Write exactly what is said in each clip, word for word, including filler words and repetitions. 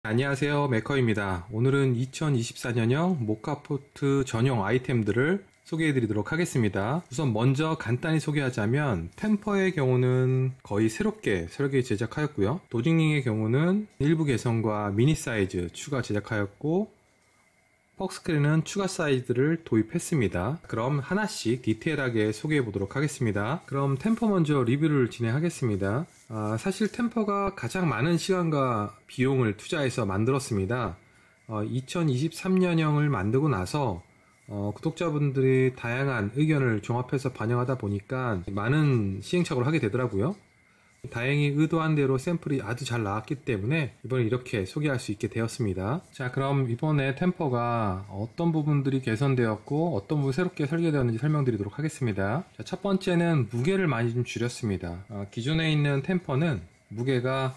안녕하세요, 메커입니다. 오늘은 이천이십사 년형 모카포트 전용 아이템들을 소개해 드리도록 하겠습니다. 우선 먼저 간단히 소개하자면 템퍼의 경우는 거의 새롭게 설계 제작하였고요. 도직링의 경우는 일부 개선과 미니 사이즈 추가 제작하였고, 퍽스크린은 추가 사이즈를 도입했습니다. 그럼 하나씩 디테일하게 소개해 보도록 하겠습니다. 그럼 템퍼 먼저 리뷰를 진행하겠습니다. 아, 사실 템퍼가 가장 많은 시간과 비용을 투자해서 만들었습니다. 어, 이천이십삼 년형을 만들고 나서 어, 구독자분들이 다양한 의견을 종합해서 반영하다 보니까 많은 시행착오를 하게 되더라고요. 다행히 의도한 대로 샘플이 아주 잘 나왔기 때문에 이번에 이렇게 소개할 수 있게 되었습니다. 자, 그럼 이번에 템퍼가 어떤 부분들이 개선되었고 어떤 부분이 새롭게 설계되었는지 설명드리도록 하겠습니다. 자, 첫 번째는 무게를 많이 좀 줄였습니다. 어, 기존에 있는 템퍼는 무게가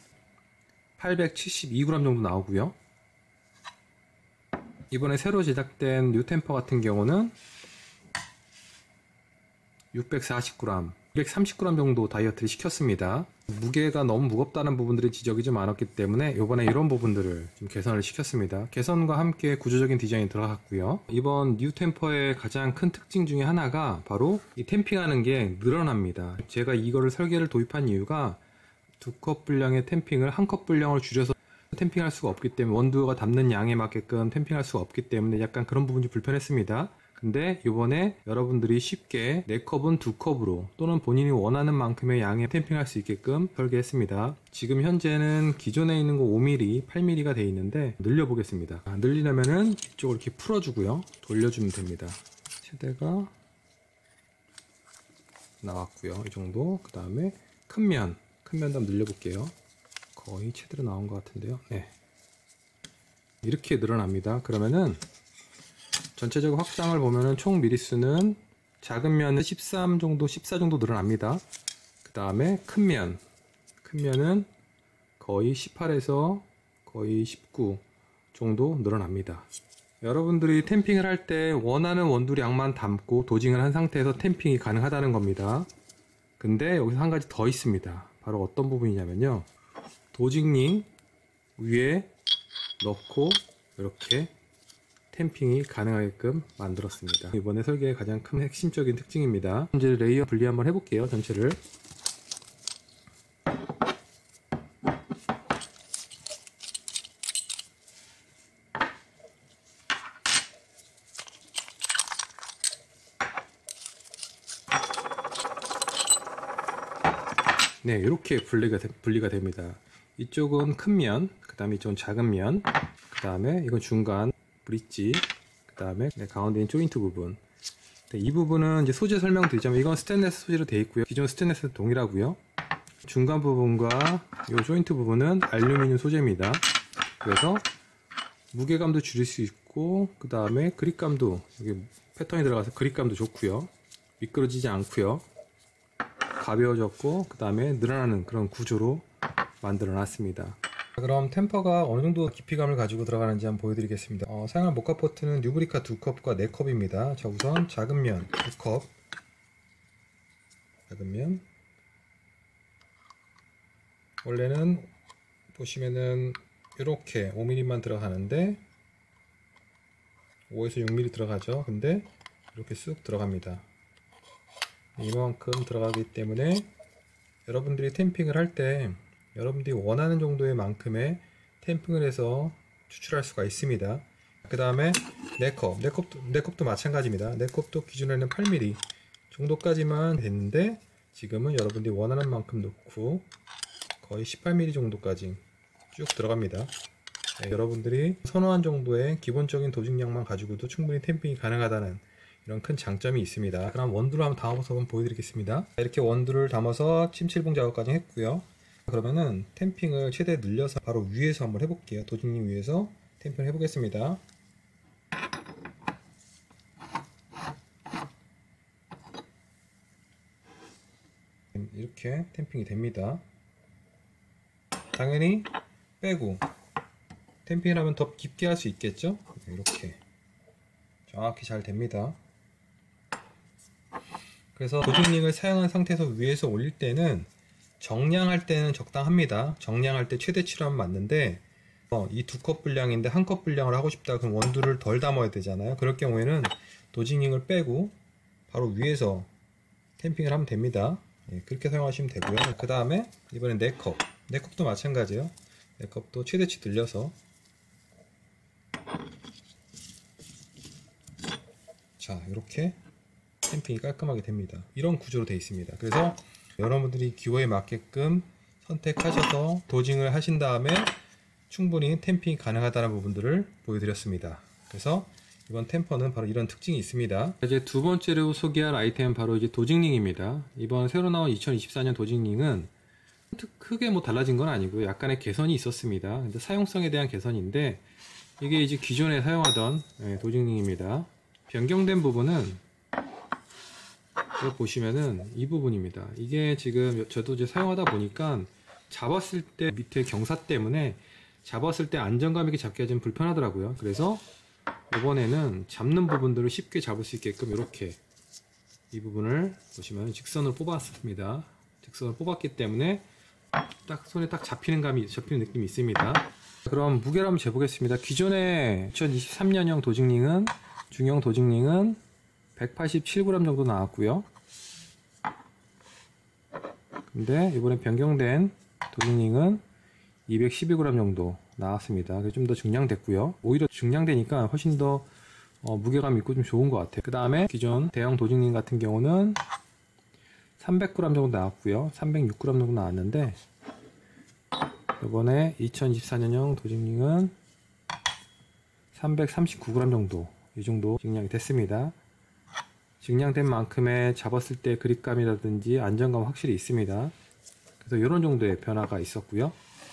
팔백칠십이 그램 정도 나오고요. 이번에 새로 제작된 뉴 템퍼 같은 경우는 육백사십 그램, 이백삼십 그램 정도 다이어트를 시켰습니다. 무게가 너무 무겁다는 부분들이 지적이 좀 많았기 때문에 이번에 이런 부분들을 좀 개선을 시켰습니다. 개선과 함께 구조적인 디자인이 들어갔고요. 이번 뉴 템퍼의 가장 큰 특징 중에 하나가 바로 이 템핑하는 게 늘어납니다. 제가 이거를 설계를 도입한 이유가 두 컵 분량의 템핑을 한 컵 분량으로 줄여서 템핑할 수가 없기 때문에, 원두가 담는 양에 맞게끔 템핑할 수가 없기 때문에 약간 그런 부분이 불편했습니다. 근데 이번에 여러분들이 쉽게 네 컵은 두 컵으로 또는 본인이 원하는 만큼의 양에 템핑할 수 있게끔 설계했습니다. 지금 현재는 기존에 있는 거 오 밀리미터, 팔 밀리미터가 되어 있는데 늘려 보겠습니다. 늘리려면은 이쪽을 이렇게 풀어주고요, 돌려주면 됩니다. 최대가 나왔고요, 이 정도. 그 다음에 큰 면, 큰 면도 한번 늘려 볼게요. 거의 최대로 나온 것 같은데요. 네, 이렇게 늘어납니다. 그러면은 전체적으로 확장을 보면은 총 미리수는 작은 면은 십삼 정도, 십사 정도 늘어납니다. 그 다음에 큰 면, 큰 면은 거의 십팔에서 거의 십구 정도 늘어납니다. 여러분들이 템핑을 할 때 원하는 원두량만 담고 도징을 한 상태에서 템핑이 가능하다는 겁니다. 근데 여기서 한 가지 더 있습니다. 바로 어떤 부분이냐면요, 도징링 위에 넣고 이렇게 템핑이 가능하게끔 만들었습니다. 이번에 설계의 가장 큰 핵심적인 특징입니다. 이제 레이어 분리 한번 해볼게요, 전체를. 네, 이렇게 분리가, 분리가 됩니다. 이쪽은 큰 면, 그 다음에 이쪽은 작은 면, 그 다음에 이건 중간 브릿지, 그 다음에 네, 가운데 있는 조인트 부분. 네, 이 부분은 이제 소재 설명드리자면 이건 스테인레스 소재로 되어 있고요. 기존 스테인레스는 동일하고요. 중간 부분과 이 조인트 부분은 알루미늄 소재입니다. 그래서 무게감도 줄일 수 있고, 그 다음에 그립감도, 여기 패턴이 들어가서 그립감도 좋고요. 미끄러지지 않고요. 가벼워졌고, 그 다음에 늘어나는 그런 구조로 만들어 놨습니다. 그럼 템퍼가 어느 정도 깊이감을 가지고 들어가는지 한번 보여드리겠습니다. 어, 사용한 모카포트는 뉴브리카 두 컵과 네 컵입니다. 자, 우선 작은 면 두 컵, 작은 면. 원래는 보시면은 이렇게 오 밀리미터만 들어가는데 오에서 육 밀리미터 들어가죠. 근데 이렇게 쑥 들어갑니다. 이만큼 들어가기 때문에 여러분들이 템핑을 할 때 여러분들이 원하는 정도의 만큼의 템핑을 해서 추출할 수가 있습니다. 그 다음에 네 컵, 네 컵도, 네 컵도 마찬가지입니다. 네 컵도 기존에는 팔 밀리미터 정도까지만 됐는데 지금은 여러분들이 원하는 만큼 넣고 거의 십팔 밀리미터 정도까지 쭉 들어갑니다. 네, 여러분들이 선호한 정도의 기본적인 도직량만 가지고도 충분히 템핑이 가능하다는 이런 큰 장점이 있습니다. 그럼 원두를 한번 담아서 한번 보여드리겠습니다. 이렇게 원두를 담아서 침칠봉 작업까지 했고요. 그러면은 템핑을 최대 늘려서 바로 위에서 한번 해볼게요. 도직링 위에서 템핑을 해보겠습니다. 이렇게 템핑이 됩니다. 당연히 빼고 템핑을 하면 더 깊게 할 수 있겠죠? 이렇게 정확히 잘 됩니다. 그래서 도직링을 사용한 상태에서 위에서 올릴 때는 정량할 때는 적당합니다. 정량할 때 최대치로 하면 맞는데 이 두 컵 분량인데 한 컵 분량을 하고 싶다 그럼 원두를 덜 담아야 되잖아요. 그럴 경우에는 도징링을 빼고 바로 위에서 탬핑을 하면 됩니다. 예, 그렇게 사용하시면 되고요. 그 다음에 이번엔 네 컵 네 컵도 마찬가지예요. 네 컵도 최대치 늘려서 자 이렇게 탬핑이 깔끔하게 됩니다. 이런 구조로 되어 있습니다. 그래서 여러분들이 기호에 맞게끔 선택하셔서 도징을 하신 다음에 충분히 탬핑이 가능하다는 부분들을 보여드렸습니다. 그래서 이번 템퍼는 바로 이런 특징이 있습니다. 이제 두 번째로 소개할 아이템은 바로 이제 도징링입니다. 이번 새로 나온 이천이십사 년 도징링은 크게 뭐 달라진 건 아니고요. 약간의 개선이 있었습니다. 근데 사용성에 대한 개선인데 이게 이제 기존에 사용하던 도징링입니다. 변경된 부분은 보시면은 이 부분입니다. 이게 지금 저도 이제 사용하다 보니까 잡았을 때 밑에 경사 때문에 잡았을 때 안정감 있게 잡기가 좀 불편하더라고요. 그래서 이번에는 잡는 부분들을 쉽게 잡을 수 있게끔 이렇게 이 부분을 보시면 직선으로 뽑았습니다. 직선을 뽑았기 때문에 딱 손에 딱 잡히는 감이 잡히는 느낌이 있습니다. 그럼 무게를 한번 재보겠습니다. 기존에 이천이십삼 년형 도징링은 중형 도징링은 백팔십칠 그램 정도 나왔고요. 근데 이번에 변경된 도징링은 이백십이 그램 정도 나왔습니다. 좀 더 중량됐고요. 오히려 중량되니까 훨씬 더 어, 무게감 있고 좀 좋은 것 같아요. 그 다음에 기존 대형 도징링 같은 경우는 삼백 그램 정도 나왔고요. 삼백육 그램 정도 나왔는데 이번에 이천이십사 년형 도징링은 삼백삼십구 그램 정도 이 정도 증량이 됐습니다. 증량된 만큼의 잡았을 때 그립감이라든지 안정감 확실히 있습니다. 그래서 이런 정도의 변화가 있었고요.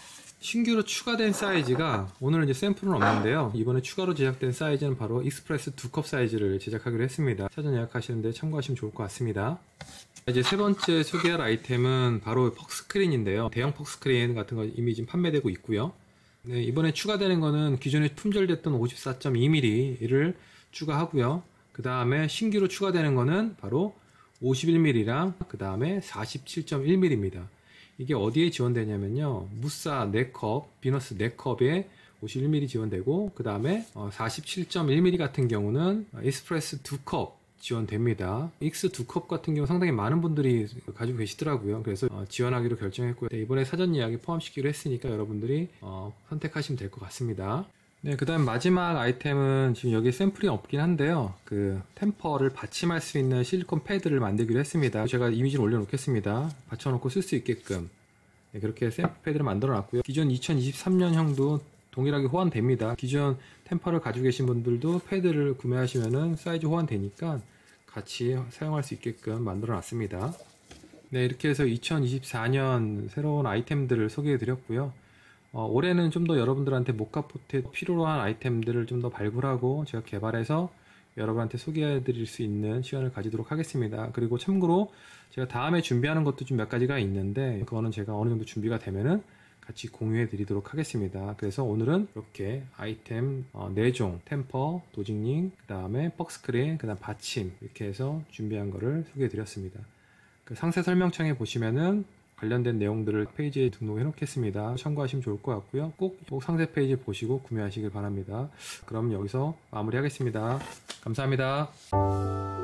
신규로 추가된 사이즈가 오늘은 이제 샘플은 없는데요. 이번에 추가로 제작된 사이즈는 바로 익스프레스 두 컵 사이즈를 제작하기로 했습니다. 사전 예약하시는데 참고하시면 좋을 것 같습니다. 이제 세 번째 소개할 아이템은 바로 퍽스크린인데요. 대형 퍽스크린 같은 거 이미 지금 판매되고 있고요. 네, 이번에 추가되는 거는 기존에 품절됐던 오십사 점 이 밀리미터를 추가하고요. 그 다음에 신규로 추가되는 거는 바로 오십일 밀리미터랑 그 다음에 사십칠 점 일 밀리미터입니다. 이게 어디에 지원되냐면요. 무사 네 컵, 비너스 네 컵에 오십일 밀리미터 지원되고 그 다음에 사십칠 점 일 밀리미터 같은 경우는 익스프레스 두 컵 지원됩니다. 익스 두 컵 같은 경우 상당히 많은 분들이 가지고 계시더라고요. 그래서 지원하기로 결정했고요. 이번에 사전 예약에 포함시키기로 했으니까 여러분들이 선택하시면 될 것 같습니다. 네, 그 다음 마지막 아이템은 지금 여기 샘플이 없긴 한데요. 그 템퍼를 받침할 수 있는 실리콘 패드를 만들기로 했습니다. 제가 이미지를 올려놓겠습니다. 받쳐놓고 쓸 수 있게끔 네, 그렇게 샘플 패드를 만들어 놨고요. 기존 이천이십삼 년형도 동일하게 호환됩니다. 기존 템퍼를 가지고 계신 분들도 패드를 구매하시면은 사이즈 호환되니까 같이 사용할 수 있게끔 만들어 놨습니다. 네, 이렇게 해서 이천이십사 년 새로운 아이템들을 소개해 드렸고요. 어, 올해는 좀 더 여러분들한테 모카포트에 필요로 한 아이템들을 좀 더 발굴하고 제가 개발해서 여러분한테 소개해 드릴 수 있는 시간을 가지도록 하겠습니다. 그리고 참고로 제가 다음에 준비하는 것도 좀 몇 가지가 있는데 그거는 제가 어느 정도 준비가 되면은 같이 공유해 드리도록 하겠습니다. 그래서 오늘은 이렇게 아이템 어, 네 종, 템퍼, 도징링, 그 다음에 퍽스크린, 그 다음 받침 이렇게 해서 준비한 거를 소개해 드렸습니다. 그 상세 설명창에 보시면은 관련된 내용들을 페이지에 등록해 놓겠습니다. 참고하시면 좋을 것 같고요. 꼭, 꼭 상세 페이지 보시고 구매하시길 바랍니다. 그럼 여기서 마무리하겠습니다. 감사합니다.